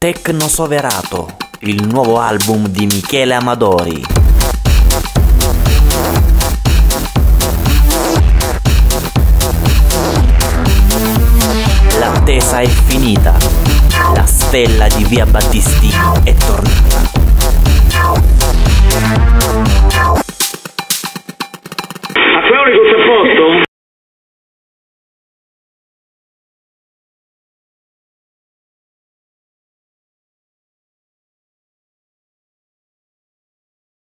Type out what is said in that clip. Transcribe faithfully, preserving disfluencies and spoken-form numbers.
Tecno Soverato, il nuovo album di Michele Amadori. L'attesa è finita, la stella di Via Battistini è tornata.